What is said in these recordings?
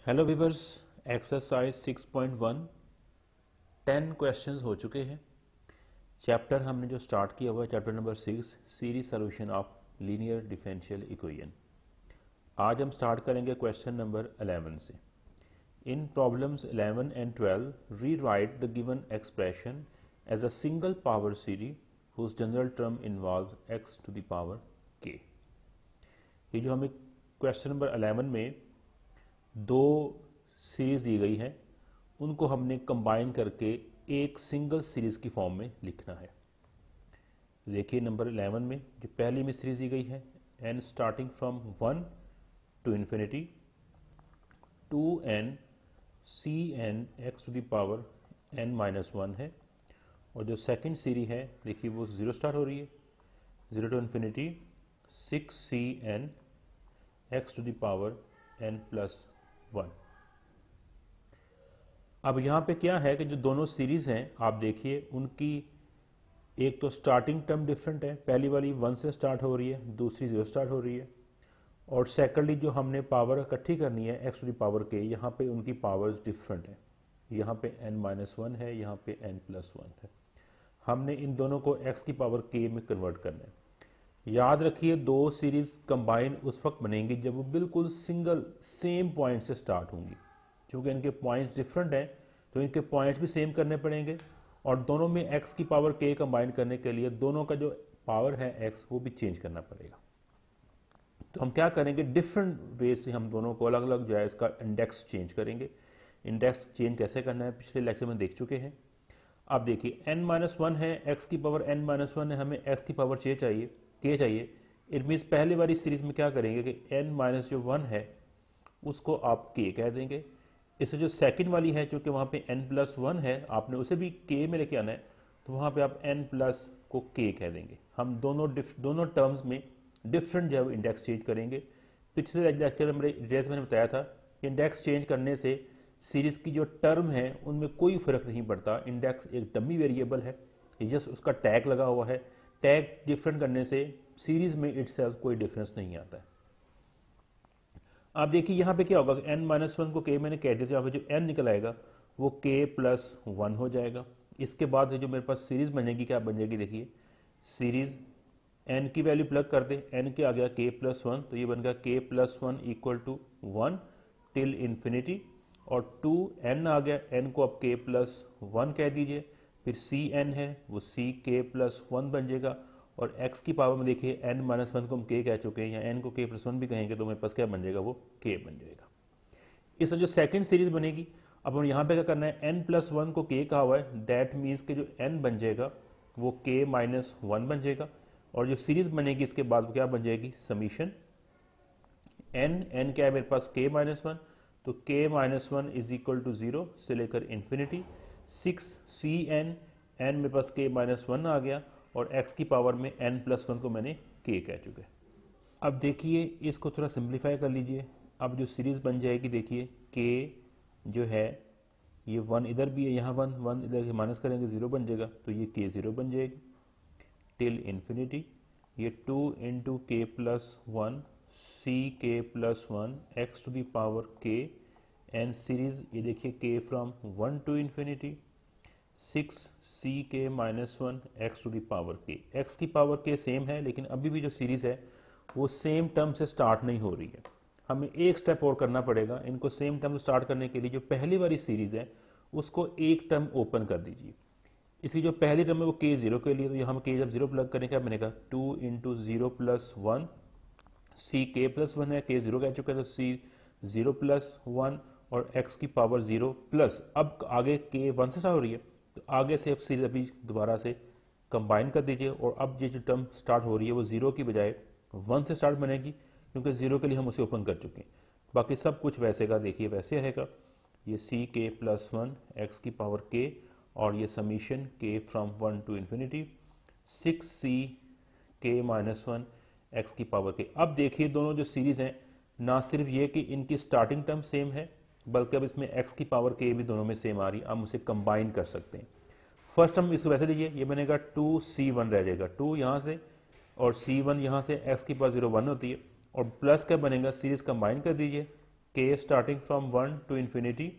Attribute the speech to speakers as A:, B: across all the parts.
A: Hello viewers, exercise 6.1 10 questions हो चुके हैं। चैप्टर हमने जो स्टार्ट किया हुआ है chapter number 6 series solution of linear differential equation. आज हम स्टार्ट करेंगे क्वेश्चन नंबर 11 से। In problems 11 and 12 rewrite the given expression as a single power series whose general term involves x to the power k। ये जो हमें question number 11 में दो series दी गई है उनको हमने कंबाइन करके एक सिंगल सीरीज की फॉर्म में लिखना है। देखिए नंबर 11 में जो पहली में सीरीज दी गई है n starting from 1 to infinity 2n cn x to the power n minus 1 है। और जो सेकंड सीरीज है देखिए वो 0 स्टार्ट हो रही है, 0 to infinity 6cn x to the power n plus 1। अब यहाँ पे क्या है कि जो दोनों सीरीज हैं आप देखिए उनकी एक तो स्टार्टिंग टर्म डिफरेंट है, पहली वाली 1 से स्टार्ट हो रही है, दूसरी 0 स्टार्ट हो रही है। और सेकेंडली जो हमने पावर इकट्ठी करनी है x to the power k, यहाँ पे उनकी पावर्स डिफरेंट है, यहाँ पे n-1 है, यहाँ पे n+1 है। हमने इन दोनों को x की पावर k में कन्वर्ट करना है। याद रखिए दो सीरीज कंबाइन उस वक्त बनेंगी जब वो बिल्कुल सिंगल सेम पॉइंट से स्टार्ट होंगी। क्योंकि इनके पॉइंट्स डिफरेंट हैं तो इनके पॉइंट्स भी सेम करने पड़ेंगे और दोनों में x की पावर k कंबाइन करने के लिए दोनों का जो पावर है x वो भी चेंज करना पड़ेगा। तो हम क्या करेंगे, डिफरेंट वे से हम दोनों को अलग अलग जो है इसका इंडेक्स चेंज करेंगे। इंडेक्स चेंज कैसे करना है पिछले लेक्चर में देख चुके हैं। अब देखिए n-1 है, x की पावर n-1 है, हमें x की पावर k चाहिए। इट मीन्स पहले वाली सीरीज में क्या करेंगे कि n-1 है उसको आप k कह देंगे। इससे जो सेकंड वाली है क्योंकि वहाँ पे n+1 है आपने उसे भी k में लेके आना है तो वहाँ पे आप n प्लस को k कह देंगे। हम दोनों टर्म्स में डिफरेंट जो है इंडेक्स चेंज करेंगे। पिछले लेक्चर में मैंने बताया था कि इंडेक्स चेंज करने से सीरीज की जो टर्म है उनमें कोई फर्क नहीं पड़ता। इंडेक्स एक डमी वेरिएबल है, जस्ट उसका टैग लगा हुआ है। टैग डिफरेंट करने से सीरीज में इटसेल्फ कोई डिफरेंस नहीं आता है। आप देखिए यहाँ पे क्या होगा, n-1 को k मैंने कह दिया, यहाँ पे जो n निकल आएगा वो k+1 हो जाएगा। इसके बाद जो मेरे पास सीरीज बनेगी क्या बन जाएगी, देखिए सीरीज n की वैल्यू प्लग कर दे, n के आ गया k+1 तो ये बन गया k+1 equal to 1 till infinity. और 2n आ गया, n को आप k+1 कह दीजिए, फिर cn है वो ck+1 बन जाएगा। और x की पावर में देखिए n-1 को हम k कह चुके हैं, या n को k+1 भी कहेंगे तो मेरे पास क्या बन जाएगा, वो k बन जाएगा। इसमें जो सेकंड सीरीज बनेगी अब हम यहाँ पे क्या करना है, n+1 को k कहा हुआ है, दैट मीन्स कि जो n बन जाएगा वो k-1 बन जाएगा। और जो सीरीज बनेगी इसके बाद वो क्या बन जाएगी, समीशन n क्या है मेरे पास k-1, तो k-1 इज इक्वल टू 0 से लेकर इन्फिनिटी 6cn, n मेरे पास k-1 आ गया और x की पावर में n+1 को मैंने k कह चुके। अब देखिए इसको थोड़ा सिंप्लीफाई कर लीजिए। अब जो सीरीज बन जाएगी देखिए k जो है ये 1 इधर भी है, यहाँ 1 इधर से माइनस करेंगे 0 बन जाएगा तो ये k0 बन जाएगी टिल इन्फिनिटी। ये 2 into k+1 ck+1 x to the power k and series ये देखिए k from 1 to infinity 6ck-1 x to the power k। x की पावर k सेम है लेकिन अभी भी जो सीरीज है वो सेम टर्म से स्टार्ट नहीं हो रही है। हमें एक स्टेप और करना पड़ेगा। इनको सेम टर्म से स्टार्ट करने के लिए जो पहली वाली सीरीज है उसको एक टर्म ओपन कर दीजिए। इसकी जो पहली टर्म है वो k0 के लिए, तो यहाँ हम k जब 0 प्लग करें क्या बनेगा, 2 इंटू 0+1 ck+1 है, k0 कह चुके हैं तो c0+1 और x की पावर 0 प्लस, अब आगे k 1 से स्टार्ट हो रही है तो आगे से अब सीरीज अभी दोबारा से कंबाइन कर दीजिए। और अब ये जो टर्म स्टार्ट हो रही है वो 0 की बजाय 1 से स्टार्ट बनेगी क्योंकि 0 के लिए हम उसे ओपन कर चुके हैं। बाकी सब कुछ वैसे का देखिए वैसे रहेगा। ये ck+1 x की पावर k और ये summation k from 1 to infinity 6ck-1 x की पावर k। अब देखिए दोनों जो सीरीज हैं ना सिर्फ ये कि इनकी स्टार्टिंग टर्म सेम है बल्कि अब इसमें x की पावर k भी दोनों में सेम आ रही है। हम उसे कंबाइन कर सकते हैं। फर्स्ट हम इसको वैसे लीजिए, ये बनेगा 2c1 रह जाएगा, 2 यहाँ से और c1 यहाँ से, x की पावर 0 1 होती है और प्लस क्या बनेगा, सीरीज कंबाइन कर दीजिए k starting from 1 to infinity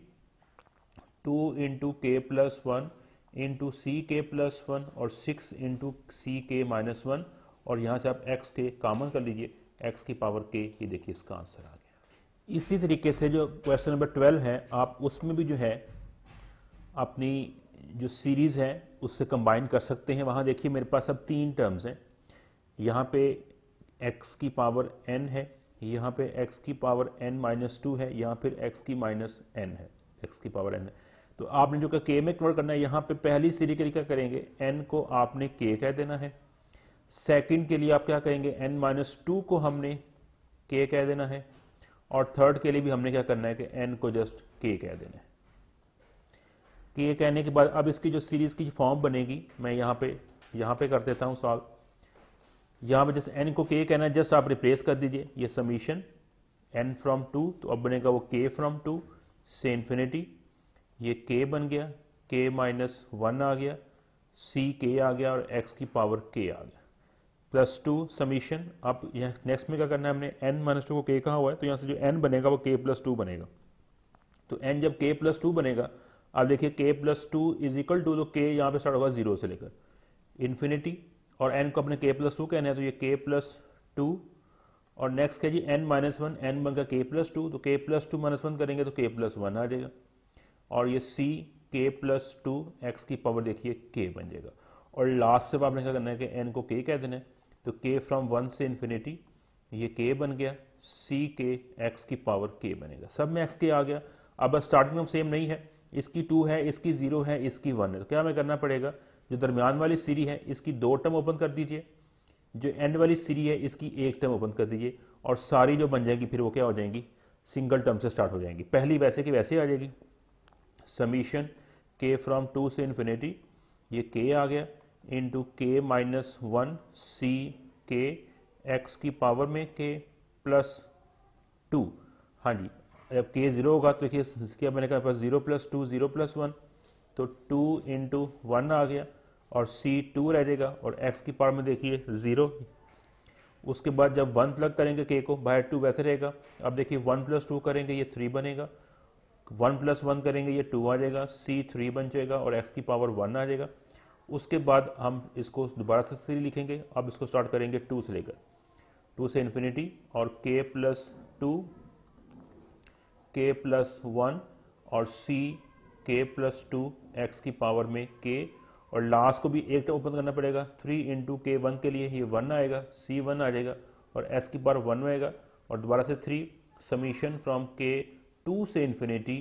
A: 2 into k plus 1 into c k plus 1 और 6 इंटू सी के माइनस 1 और यहाँ से आप एक्स के कॉमन कर लीजिए, एक्स की पावर के, ये देखिए इसका आंसर आ गया। इसी तरीके से जो क्वेश्चन नंबर 12 है, आप उसमें भी जो है अपनी जो सीरीज़ है उससे कंबाइन कर सकते हैं। वहाँ देखिए मेरे पास अब 3 टर्म्स हैं, यहाँ पे x की पावर n है, यहाँ पे x की पावर n माइनस 2 है, यहाँ फिर x की माइनस n है, x की पावर n है। तो आपने जो k में कन्वर्ट करना है, यहाँ पे पहली सीरीज के लिए क्या करेंगे, n को आपने k कह देना है, सेकंड के लिए आप क्या कहेंगे, n माइनस 2 को हमने k कह देना है, और थर्ड के लिए भी हमने क्या करना है कि n को जस्ट k कह देना है। k कहने के बाद अब इसकी जो सीरीज की फॉर्म बनेगी, मैं यहाँ पे कर देता हूँ सॉल्व। यहाँ पे जैसे n को k कहना है, जस्ट आप रिप्लेस कर दीजिए, ये समीशन n फ्रॉम 2, तो अब बनेगा वो k फ्रॉम 2 से इन्फिनिटी, ये k बन गया, k माइनस 1 आ गया, c k आ गया और x की पावर k आ गया, प्लस 2 समीशन। अब यहाँ नेक्स्ट में क्या करना है हमने, n माइनस 2 को k कहा हुआ है, तो यहाँ से जो n बनेगा वो k प्लस 2 बनेगा। तो n जब k प्लस 2 बनेगा, अब देखिए k plus 2 is equal to, तो k यहाँ पे स्टार्ट होगा 0 से लेकर इन्फिनिटी, और n को अपने k प्लस 2 कहना है, तो ये k प्लस 2, और नेक्स्ट है जी n माइनस 1, n बनकर k प्लस 2, तो k प्लस 2 माइनस 1 करेंगे तो k प्लस 1 आ जाएगा, और ये c k प्लस 2 x की पावर देखिए k बन जाएगा। और लास्ट से आपने क्या करना है कि n को k कह देना है, तो k फ्रॉम 1 से इन्फिनिटी, ये k बन गया, c k x की पावर k बनेगा, सब में x k आ गया। अब स्टार्टिंग में सेम नहीं है, इसकी 2 है, इसकी 0 है, इसकी 1 है, तो क्या हमें करना पड़ेगा, जो दरमियान वाली सीरी है इसकी 2 टर्म ओपन कर दीजिए, जो एंड वाली सीरी है इसकी 1 टर्म ओपन कर दीजिए, और सारी जो बन जाएगी फिर वो क्या हो जाएंगी, सिंगल टर्म से स्टार्ट हो जाएंगी। पहली वैसे की वैसे आ जाएगी, समीशन k फ्रॉम 2 से इन्फिनिटी, ये k आ गया, into k minus 1 c k x की पावर में k प्लस 2। हाँ जी, जब k 0 होगा तो देखिए क्या बनेगा, मेरे पास 0 प्लस 2 0 प्लस 1, तो 2 इंटू 1 आ गया, और c 2 रह जाएगा, और x की पावर में देखिए 0। उसके बाद जब 1 प्लग करेंगे k को, बाहर 2 वैसे रहेगा। अब देखिए 1 प्लस 2 करेंगे ये 3 बनेगा, 1 प्लस 1 करेंगे ये 2 आ जाएगा, c 3 बन जाएगा, और x की पावर 1 आ जाएगा। उसके बाद हम इसको दोबारा से सीरीज लिखेंगे, अब इसको स्टार्ट करेंगे 2 से लेकर, 2 से इन्फिनिटी, और k प्लस 2 k प्लस 1 और c k प्लस 2 x की पावर में k, और लास्ट को भी एक टर्म ओपन करना पड़ेगा, 3 इंटू के 1 के लिए ये 1 आएगा, c 1 आ जाएगा, और s की पावर 1 आएगा, और दोबारा से 3 समीशन फ्रॉम k 2 से इन्फिनिटी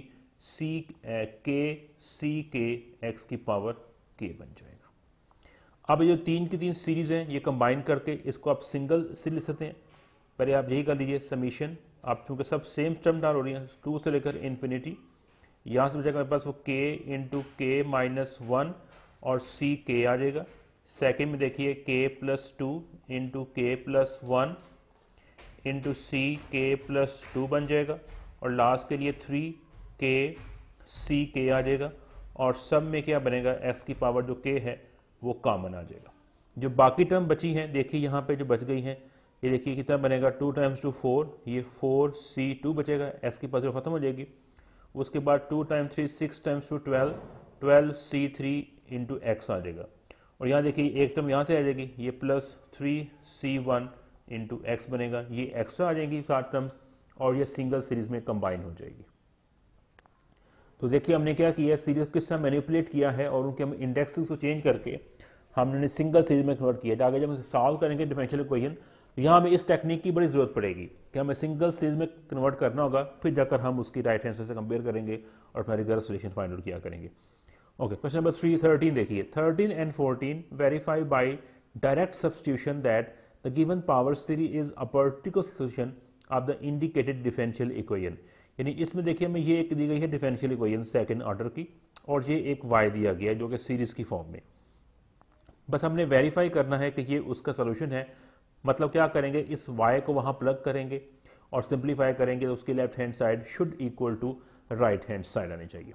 A: c k x की पावर k बन जाएगा। अब ये जो 3 की 3 सीरीज हैं, ये कंबाइन करके इसको आप सिंगल सीरीज लिख सकते हैं। पहले आप यही कर लीजिए, समीशन, आप चूँकि सब सेम टर्म डाल हो रही हैं, 2 से लेकर इन्फिनिटी, यहाँ से बचेगा मेरे पास वो k इंटू के माइनस 1 और c k आ जाएगा। सेकेंड में देखिए k plus 2 into k plus 1 into c k plus 2 बन जाएगा, और लास्ट के लिए 3 k c k आ जाएगा, और सब में क्या बनेगा, x की पावर जो k है वो कॉमन आ जाएगा। जो बाकी टर्म बची हैं देखिए यहाँ पे जो बच गई हैं, ये देखिए कितना बनेगा, 2 टाइम्स 2 4, ये 4 c 2 बचेगा, s की पावर खत्म हो जाएगी। उसके बाद 2 times 3 6 times 2 12, 12 c 3 into x आ जाएगा, और यहाँ देखिए एक टर्म यहाँ से आ जाएगी, ये प्लस 3 c 1 इंटू एक्स बनेगा, ये एक्स्ट्रा आ जाएंगी 7 टर्म्स, और ये सिंगल सीरीज में कंबाइन हो जाएगी। तो देखिए हमने क्या किया, सीरीज किस तरह मैनिपुलेट किया है, और उनके हम इंडेक्सेस को चेंज करके हमने सिंगल सीरीज में कन्वर्ट किया। आगे जब हम सॉल्व करेंगे डिफरेंशियल इक्वेशन, यहाँ हमें इस टेक्निक की बड़ी ज़रूरत पड़ेगी कि हमें सिंगल सीरीज में कन्वर्ट करना होगा, फिर जाकर हम उसकी राइट हैंड से कंपेयर करेंगे और अपना रिजल्ट सोल्यूशन फाइंड आउट किया करेंगे। ओके, क्वेश्चन नंबर 13 देखिए, 13 and 14 verify by direct substitution that the given power series is a particular solution of the indicated differential equation. यानी इसमें देखिए हमें ये एक दी गई है डिफरेंशियल इक्वेशन सेकंड ऑर्डर की, और ये एक y दिया गया है जो कि सीरीज की फॉर्म में। बस हमने वेरीफाई करना है कि ये उसका सोल्यूशन है। मतलब क्या करेंगे, इस y को वहां प्लग करेंगे और सिंप्लीफाई करेंगे, तो उसकी left hand side should equal to right hand side आनी चाहिए।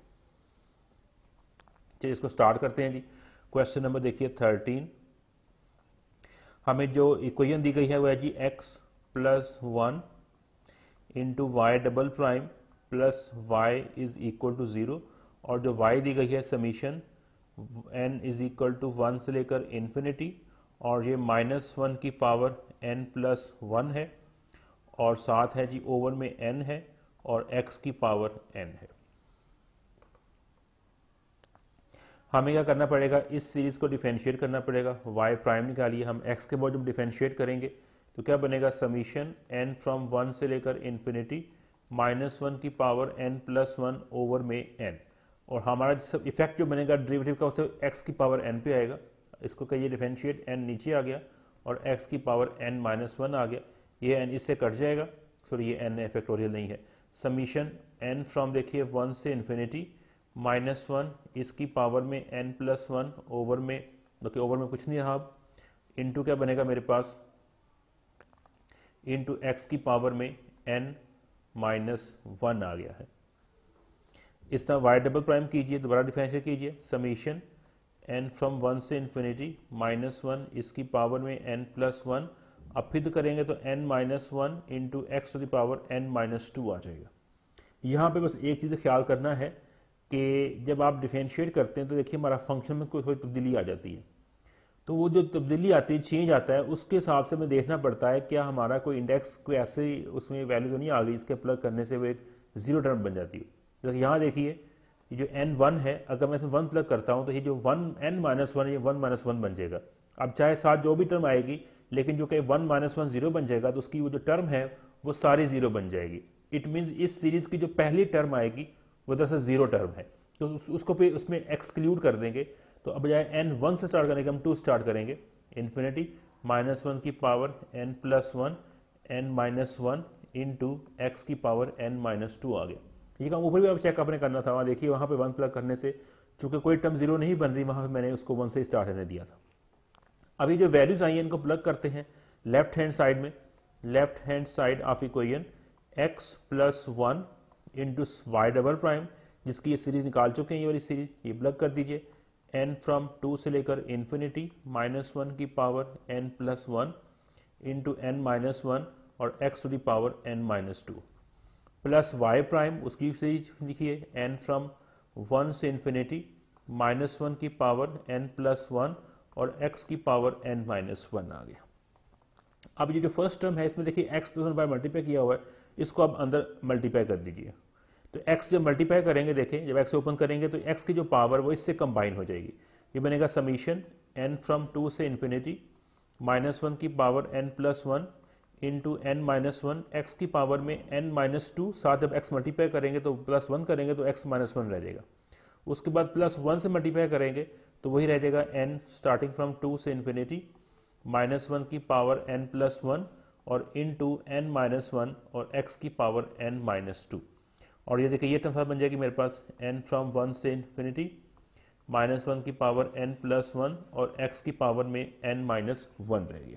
A: चलिए इसको स्टार्ट करते हैं जी। क्वेश्चन नंबर देखिए 13, हमें जो इक्वेशन दी गई है वो है जी x plus 1 into y double prime plus y is equal to 0, और जो y दी गई है summation n is equal to 1 से लेकर इन्फिनिटी, और ये -1 की पावर n प्लस 1 है, और साथ है जी ओवर में n है और x की पावर n है। हमें क्या करना पड़ेगा, इस सीरीज को डिफरेंशिएट करना पड़ेगा। y प्राइम निकालिए, हम x के बाद जब डिफरेंशिएट करेंगे तो क्या बनेगा, समीशन n फ्रॉम 1 से लेकर इन्फिनिटी -1 की पावर n प्लस 1 ओवर में n, और हमारा सब इफेक्ट जो बनेगा डेरिवेटिव का उससे x की पावर n पे आएगा। इसको कहिए डिफरेंशिएट, n नीचे आ गया और x की पावर n माइनस 1 आ गया, ये n इससे कट जाएगा, सॉरी ये n फैक्टोरियल नहीं है। समीशन n फ्रॉम देखिए 1 से इन्फिनिटी -1 इसकी पावर में n प्लस 1 ओवर में, देखिए ओवर में कुछ नहीं रहा अब, इंटू क्या बनेगा मेरे पास, इंटू x की पावर में n माइनस 1 आ गया है। इस तरह y डबल प्राइम कीजिए, दोबारा डिफरेंशिएट कीजिए, समीशन n फ्रॉम 1 से इन्फिनिटी -1 इसकी पावर में n प्लस 1, अब फिर करेंगे तो n minus 1 into x to the power n minus 2 आ जाएगा। यहाँ पे बस एक चीज़ ख्याल करना है कि जब आप डिफरेंशिएट करते हैं तो देखिए हमारा फंक्शन में कोई तब्दीली आ जाती है, तो वो जो तब्दीली आती है, चेंज आता है, उसके हिसाब से हमें देखना पड़ता है क्या हमारा कोई इंडेक्स कोई ऐसे उसमें वैल्यू तो नहीं आ गई, इसके प्लग करने से वो एक जीरो टर्म बन जाती है। तो यहाँ देखिए ये जो n1 है, अगर मैं इसमें 1 प्लग करता हूँ तो ये जो n माइनस 1 ये 1 माइनस 1 बन जाएगा। अब चाहे साथ जो भी टर्म आएगी, लेकिन जो कि 1 माइनस 1 0 बन जाएगा, तो उसकी वो जो टर्म है वो सारी 0 बन जाएगी। इट मीन्स इस सीरीज की जो पहली टर्म आएगी वो दरअसल 0 टर्म है, तो उसको पे उसमें एक्सक्लूड कर देंगे। तो अब बजाय n 1 से स्टार्ट करने के हम 2 स्टार्ट करेंगे, इन्फिनिटी -1 की power n plus 1 n minus 1 into x की पावर n माइनस 2 आ गया। ये काम ऊपर भी अब चेक आपने करना था, वहाँ देखिए वहाँ पे 1 प्लग करने से चूंकि कोई टर्म 0 नहीं बन रही, वहाँ पे मैंने उसको 1 से स्टार्ट रहने दिया था। अभी जो वैल्यूज आई हैं इनको प्लग करते हैं लेफ्ट हैंड साइड में, left hand side of equation x plus 1 into y double prime, जिसकी ये सीरीज निकाल चुके हैं, ये वाली सीरीज, ये प्लग कर दीजिए, n फ्रॉम 2 से लेकर इन्फिनिटी -1 की power n plus 1 into n minus 1 और x to the power n minus 2 plus y prime, उसकी सीरीज लिखिए, n फ्रॉम 1 से इन्फिनिटी -1 की पावर n प्लस 1 और x की पावर n माइनस 1 आ गया। अब ये जो फर्स्ट टर्म है इसमें देखिए x प्लस 1 बाय मल्टीप्लाई किया हुआ है, इसको आप अंदर मल्टीप्लाई कर दीजिए। तो x जब मल्टीप्लाई करेंगे, देखें जब x ओपन करेंगे तो x की जो पावर वो इससे कंबाइन हो जाएगी, ये बनेगा समीशन n फ्रॉम 2 से इन्फिनिटी -1 की power n plus 1 into n minus 1 x की पावर में n माइनस 2, साथ जब x मल्टीप्लाई करेंगे तो प्लस 1 करेंगे तो x माइनस 1 रह जाएगा। उसके बाद प्लस 1 से मल्टीप्लाई करेंगे तो वही रह जाएगा n स्टार्टिंग फ्रॉम 2 से इन्फिनिटी -1 की पावर n प्लस 1 और इंटू n माइनस 1 और x की पावर n माइनस 2, और ये देखिए ये टर्म बन जाएगी मेरे पास n फ्रॉम 1 से इन्फिनिटी -1 की पावर n प्लस 1 और x की पावर में n माइनस 1 रहेगी।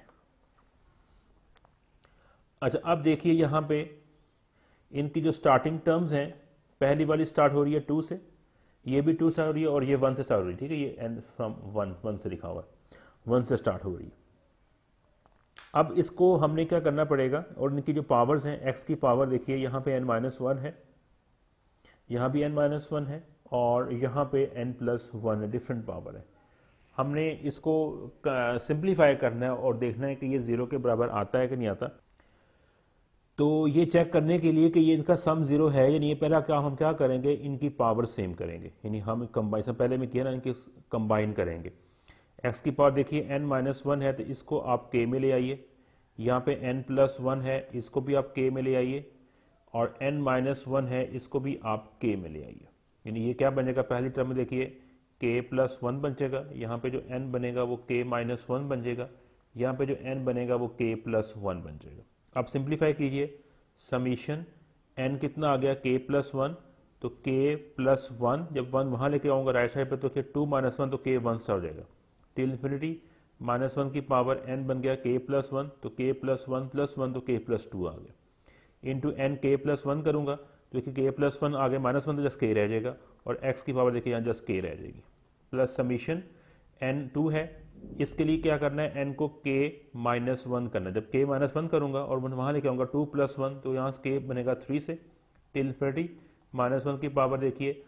A: अच्छा अब देखिए यहाँ पे इनकी जो स्टार्टिंग टर्म्स हैं, पहली वाली स्टार्ट हो रही है 2 से, ये भी 2 स्टार्ट हो रही है और ये 1 से स्टार्ट हो रही है, ठीक है, ये n फ्रॉम 1 से लिखा हुआ है, 1 से स्टार्ट हो रही है। अब इसको हमने क्या करना पड़ेगा, और इनकी जो पावर्स हैं, x की पावर देखिए यहाँ पे n माइनस 1 है, यहाँ भी n माइनस 1 है और यहाँ पे n प्लस 1 है, डिफरेंट पावर है। हमने इसको सिंप्लीफाई करना है और देखना है कि ये 0 के बराबर आता है कि नहीं आता। तो ये चेक करने के लिए कि ये इनका सम 0 है या नहीं, पहला काम हम क्या करेंगे, इनकी पावर सेम करेंगे, यानी हम कंबाइन, पहले में किया ना, इनके कंबाइन करेंगे। x की पावर देखिए n माइनस 1 है तो इसको आप k में ले आइए, यहाँ पे n प्लस 1 है इसको भी आप k में ले आइए, और n माइनस 1 है इसको भी आप k में ले आइए। यानी ये क्या बनेगा, पहली टर्म में देखिए k प्लस 1 बन जाएगा, यहाँ पे जो n बनेगा वो k माइनस 1 बन जाएगा, यहाँ पे जो n बनेगा वो k प्लस 1 बन जाएगा। आप सिंप्लीफाई कीजिए, समीशन n कितना आ गया, k प्लस 1, तो k प्लस 1 जब 1 वहाँ लेके आऊँगा राइट साइड पे तो फिर 2 माइनस 1 तो k 1 से हो जाएगा, टिल इन्फिनिटी -1 की पावर n बन गया k प्लस 1, तो k प्लस 1 प्लस 1 तो k प्लस 2 आ गया, इंटू n k प्लस 1 करूँगा तो देखिए k प्लस 1 आगे -1 तो जस्ट k रह जाएगा, और x की पावर देखिए यहाँ जस्ट k रह जाएगी, प्लस समीशन n 2 है, इसके लिए क्या करना है, n को k -1 करना है। जब k -1 करूंगा और मैं वहां लेके आऊंगा 2 + 1, तो यहाँ से k बनेगा 3 से टिल इन्फिनिटी -1 की पावर। देखिए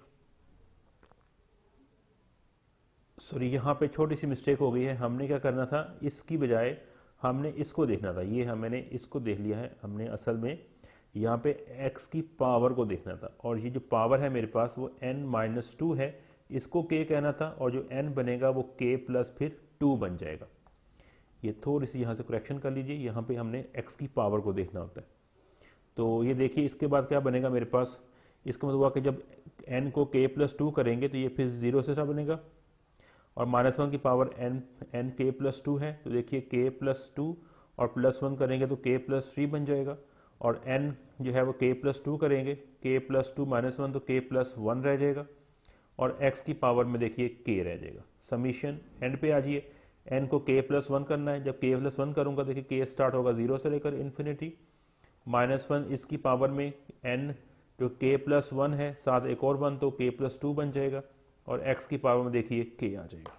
A: सॉरी, यहाँ पे छोटी सी मिस्टेक हो गई है। हमने क्या करना था, इसकी बजाय हमने इसको देखना था। ये मैंने इसको देख लिया है। हमने असल में यहाँ पे x की पावर को देखना था, और ये जो पावर है मेरे पास वो n-2 है, इसको k कहना था, और जो n बनेगा वो k प्लस फिर 2 बन जाएगा। ये थोड़ी सी यहाँ से करेक्शन कर लीजिए, यहाँ पे हमने x की पावर को देखना होता है। तो ये देखिए इसके बाद क्या बनेगा मेरे पास, इसका मतलब हुआ कि जब n को k प्लस 2 करेंगे तो ये फिर 0 से सा बनेगा, और -1 की पावर n k प्लस 2 है, तो देखिए k प्लस 2 और +1 करेंगे तो k प्लस 3 बन जाएगा, और n जो है वो k प्लस 2 करेंगे, k प्लस 2 -1 तो k प्लस 1 रह जाएगा, और x की पावर में देखिए k रह जाएगा। समीशन एंड पे आ जाइए, n को k प्लस 1 करना है। जब k प्लस 1 करूँगा देखिए k स्टार्ट होगा 0 से लेकर इन्फिनिटी, -1 इसकी पावर में n जो k प्लस 1 है, साथ एक और 1 तो k प्लस 2 बन जाएगा, और x की पावर में देखिए k आ जाएगा।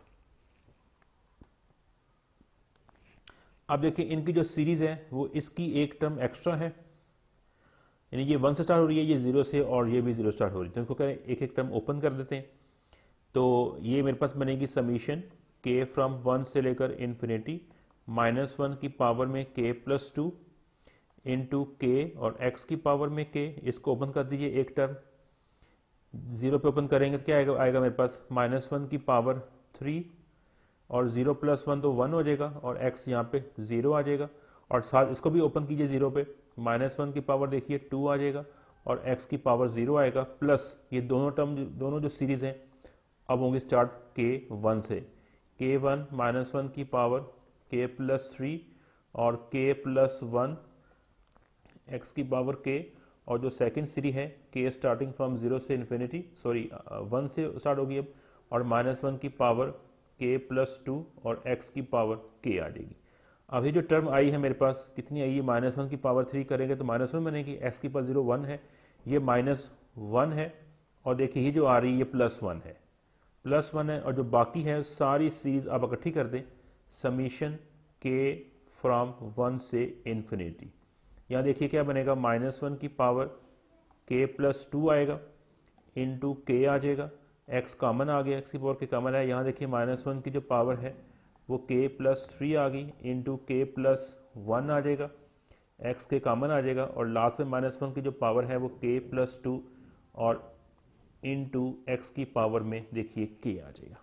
A: अब देखिए इनकी जो सीरीज है वो इसकी एक टर्म एक्स्ट्रा है, यानी ये 1 से स्टार्ट हो रही है, ये 0 से, और ये भी 0 स्टार्ट हो रही है। तो इसको करें एक एक टर्म ओपन कर देते हैं। तो ये मेरे पास बनेगी समीशन k फ्रॉम 1 से लेकर इन्फिनिटी -1 की पावर में k प्लस 2 इंटू k और x की पावर में k। इसको ओपन कर दीजिए एक टर्म, 0 पे ओपन करेंगे तो क्या आएगा मेरे पास -1 की पावर 3, और 0 + 1 तो 1 हो जाएगा, और x यहाँ पे 0 आ जाएगा, और साथ इसको भी ओपन कीजिए 0 पे, -1 की पावर देखिए 2 आ जाएगा, और x की पावर 0 आएगा, प्लस ये दोनों टर्म दोनों जो सीरीज हैं अब होंगे स्टार्ट k1 से, k1 -1 की पावर k प्लस 3 और k प्लस 1 x की पावर k, और जो सेकंड सीरीज है k स्टार्टिंग फ्रॉम 0 से इन्फिनिटी, सॉरी 1 से स्टार्ट होगी अब, और -1 की पावर k प्लस 2 और x की पावर k आ जाएगी। अब ये जो टर्म आई है मेरे पास कितनी आई है, -1 की पावर 3 करेंगे तो -1 बनेगी, x की पावर 0 1 है, ये -1 है, और देखिए ये जो आ रही है ये +1 है, +1 है, और जो बाकी है सारी सीरीज आप इकट्ठी कर दें, समीशन k फ्रॉम 1 से इन्फिनिटी। यहाँ देखिए क्या बनेगा, -1 की पावर k प्लस 2 आएगा, इंटू k आ जाएगा, x कॉमन आ गया, x की पावर k कॉमन है। यहाँ देखिए -1 की जो पावर है वो k प्लस 3 आ गई, इंटू k प्लस 1 आ जाएगा, x के कॉमन आ जाएगा, और लास्ट में -1 की जो पावर है वो k प्लस 2 और इंटू x की पावर में देखिए k आ जाएगा।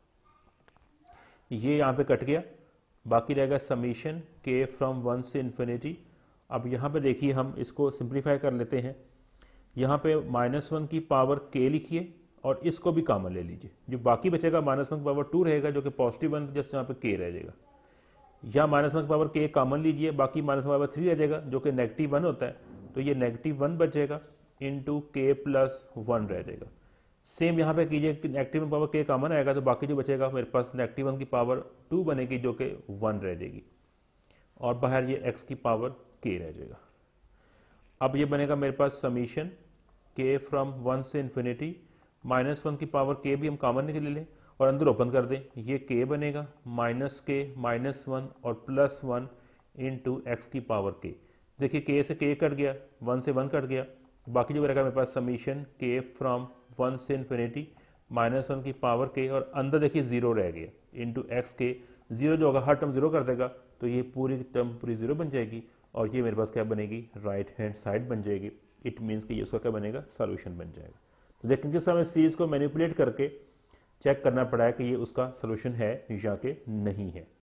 A: ये यहाँ पे कट गया, बाकी रहेगा समीशन k फ्रॉम 1 से इन्फिनिटी। अब यहाँ पे देखिए हम इसको सिंप्लीफाई कर लेते हैं। यहाँ पे -1 की पावर k लिखिए, और इसको भी कॉमन ले लीजिए, जो बाकी बचेगा -1 की पावर 2 रहेगा, जो कि पॉजिटिव 1 जैसे यहाँ पे k रह जाएगा। या -1 की पावर k कॉमन लीजिए, बाकी -1 की पावर 3 रह जाएगा, जो कि -1 होता है, तो ये -1 बच जाएगा, इंटू k प्लस 1 रह जाएगा। सेम यहाँ पे कीजिए कि नेगेटिव पावर k कॉमन आएगा, तो बाकी जो बचेगा मेरे पास -1 की पावर 2 बनेगी, जो कि 1 रह जाएगी, और बाहर ये x की पावर k रह जाएगा। अब ये बनेगा मेरे पास समीशन k फ्रॉम 1 से इन्फिनिटी, -1 की पावर k भी हम कॉमन के ले लें और अंदर ओपन कर दें, ये k बनेगा -k -1 और +1 इंटू एक्स की पावर k। देखिए k से k कट गया, 1 से 1 कट गया, बाकी जो रहेगा मेरे पास समीशन k फ्रॉम 1 से इन्फिनिटी -1 की पावर k, और अंदर देखिए 0 रह गया, इंटू एक्स के। 0 जो होगा हर टर्म 0 कर देगा, तो ये पूरी टर्म पूरी 0 बन जाएगी, और ये मेरे पास क्या बनेगी, राइट हैंड साइड बन जाएगी। इट मीन्स कि ये उसका क्या बनेगा, सॉल्यूशन बन जाएगा। तो देखें किस समय सीरीज को मैनिपुलेट करके चेक करना पड़ा है कि ये उसका सॉल्यूशन है या कि नहीं है।